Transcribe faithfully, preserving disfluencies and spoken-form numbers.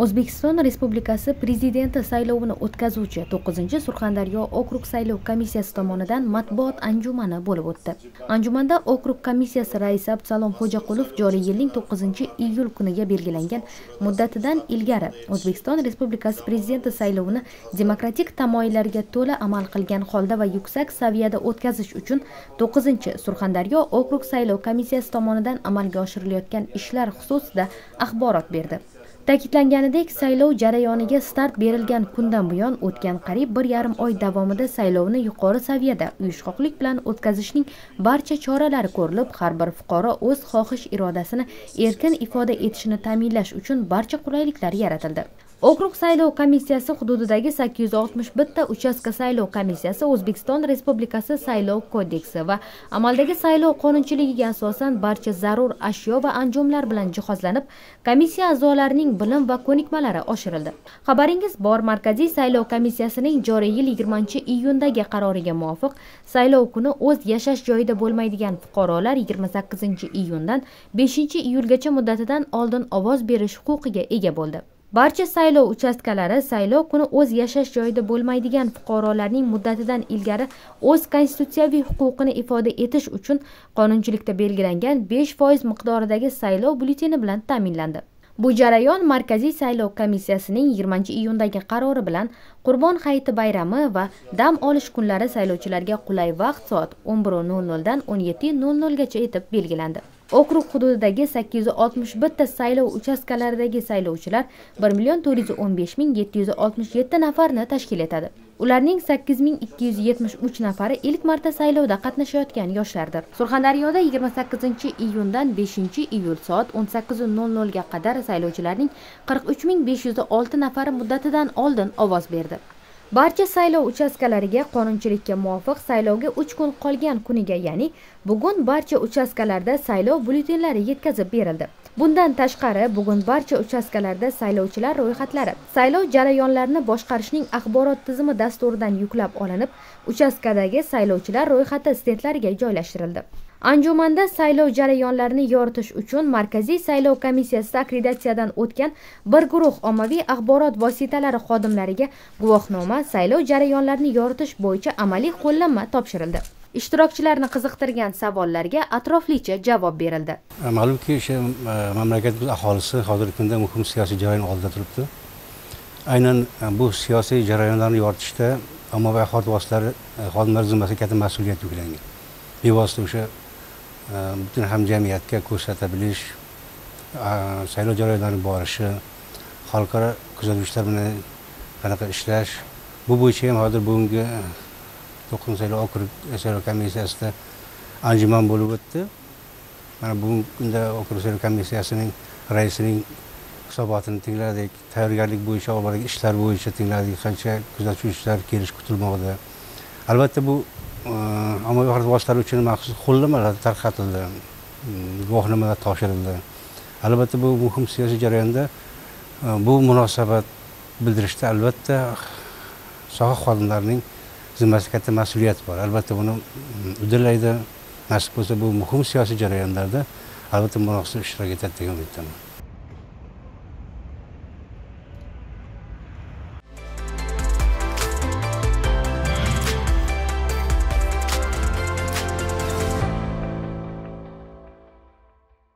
O'zbekiston Respublikasi Prezidenti saylovini o'tkazuvchi to'qqizinchi Surxondaryo okrug saylov komissiyasi tomonidan matbuot anjumani bo'lib o'tdi. Anjumanda okrug komissiyasi raisi Abdusalom Xo'jaqulov joriy yilning to'qqizinchi iyul kuniga belgilangan muddatidan ilgari O'zbekiston Respublikasi Prezidenti saylovini demokratik tamoyillarga to'la amal qilgan holda va yuksak saviyada o'tkazish uchun to'qqizinchi Surxondaryo okrug saylov komissiyasi tomonidan amalga oshirilayotgan ishlar xususida axborot berdi. Ta'kidlanganidek, saylov jarayoniga start berilgan kundan buyon o'tgan qariyb bir yarim oy davomida saylovni yuqori saviyada uyushqoqlik bilan o'tkazishning barcha choralari ko'rilib, har bir fuqaro o'z xohish irodasini erkin ifoda etishini ta'minlash uchun barcha qulayliklar yaratildi. Okrug saylov komissiyasi hududidagi sakkiz yuz oltmish bir ta uchastka saylov komissiyasi O'zbekiston Respublikasi Saylov kodeksi va amaldagi saylov qonunchiligiga asosan barcha zarur ashyo va anjomlar bilan jihozlanib, komissiya a'zolarining bilim va ko'nikmalari oshirildi. Xabaringiz bor, Markaziy saylov komissiyasining joriy yil yigirmanchi iyundagi qaroriga muvofiq saylov kuni o'z yashash joyida bo'lmaydigan fuqarolar yigirma sakkizinchi iyundan beshinchi iyulgacha muddatidan oldin ovoz berish huquqiga ega bo'ldi. Barcha saylov uchastkalari saylov kuni o'z yashash joyida bo'lmaydigan fuqarolarning muddatidan ilgari o'z konstitutsiyaviy huquqini ifoda etish uchun qonunchilikda belgilangan besh foiz miqdoridagi saylov byulleteni bilan ta'minlandi. Bu jarayon Markaziy saylov komissiyasining yigirmanchi iyundagi qarori bilan Qurbon hayiti bayrami va dam olish kunlari saylovchilarga qulay vaqt soat o'n bir nol nol dan o'n yetti nol nol gacha etib belgilandi. Okrug hududidagi sakkiz yuz oltmish bir ta saylov uchastkalaridagi saylovchilar bir million to'rt yuz o'n besh ming yetti yuz oltmish yetti nafarni tashkil etadi. Ularning sakkiz ming ikki yuz yetmish uch nafari ilk marta saylovda qatnashayotgan yoshlardir. Surxondaryoda yigirma sakkizinchi iyundan beshinchi iyul soat o'n sakkiz nol nol ga qadar saylovchilarning qirq uch ming besh yuz olti nafari muddatidan oldin ovoz berdi. Barcha saylov uchastkalariga qonunchilikka muvofiq saylovga uch kun qolgan kuniga, ya'ni bugun barcha uchastkalarda saylov byulletenlari yetkazib berildi. Bundan tashqari, bugun barcha uchastkalarda saylovchilar ro'yxatlari saylov jarayonlarini boshqarishning axborot tizimi dasturidan yuklab olinib, uchastkadagi saylovchilar ro'yxati stendlariga joylashtirildi. Anjumanda saylov jarayonlarini yoritish uchun Markaziy saylov komissiyasi akkreditatsiyadan o'tgan bir guruh ommaviy axborot vositalari xodimlariga guvohnoma saylov jarayonlarini yoritish bo'yicha amaliy qo'llanma topshirildi. Ishtirokchilarni qiziqtirgan savollarga atroflicha javob berildi. Ma'lumki, o'sha mamlakatimiz aholisi hozirgi kunda muhim siyosiy jarayon oldida turibdi. Aynan bu siyosiy jarayonlarni yoritishda ommaviy axborot vositalari xodimlari zimmasiga katta mas'uliyat yuklangan. Bevosita o'sha butun hamjamiyatga ko'rsata bilish, saylov jarayonlarining borishi, xalqaro kuzatuvchilar bilan qanaqa ishlash, bu bo'yicha ham hozir bugungi to'qqizinchi saylov okrug saylov komissiyasida anjuman bo'lib o'tdi. Mana bugungi kunda okrug saylov komissiyasining raisining hisobotini tingladik, tayyorgarlik bo'yicha olib borilgan ishlar bo'yicha tingladik, qancha kuzatuvchilar kelish kutilmoqda. Albatta bu ommaviy axborot vositalari uchun maxsus qo'llanmalar tarqatildi, guvohnomalar topshirildi. Albatta bu muhim siyosiy jarayonda bu munosabat bildirishda albatta soha xodimlarining zimmasida katta mas'uliyat bor. Albatta buni uddalaydi, nasib bo'lsa bu muhim siyosiy jarayonlarda albatta munosib ishtirok etadi degan umiddaman.